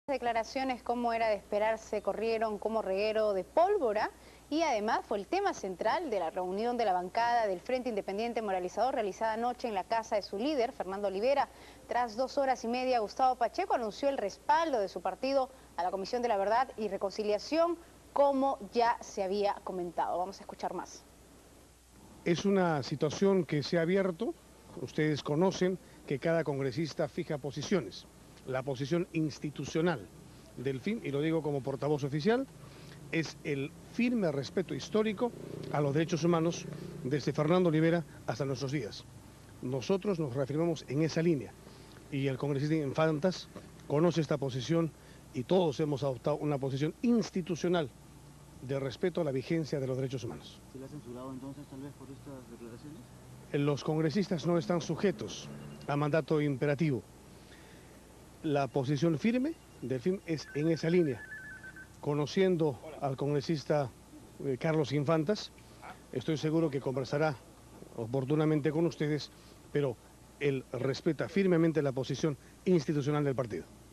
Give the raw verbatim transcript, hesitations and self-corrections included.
Declaraciones, como era de esperarse, corrieron como reguero de pólvora y además fue el tema central de la reunión de la bancada del Frente Independiente Moralizador realizada anoche en la casa de su líder, Fernando Olivera. Tras dos horas y media, Gustavo Pacheco anunció el respaldo de su partido a la Comisión de la Verdad y Reconciliación, como ya se había comentado. Vamos a escuchar más. Es una situación que se ha abierto. Ustedes conocen que cada congresista fija posiciones. La posición institucional del F I M, y lo digo como portavoz oficial, es el firme respeto histórico a los derechos humanos desde Fernando Olivera hasta nuestros días. Nosotros nos reafirmamos en esa línea y el congresista Infantas conoce esta posición y todos hemos adoptado una posición institucional de respeto a la vigencia de los derechos humanos. ¿Se le ha censurado entonces tal vez por estas declaraciones? Los congresistas no están sujetos a mandato imperativo. La posición firme del F I M es en esa línea. Conociendo al congresista eh, Carlos Infantas, estoy seguro que conversará oportunamente con ustedes, pero él respeta firmemente la posición institucional del partido.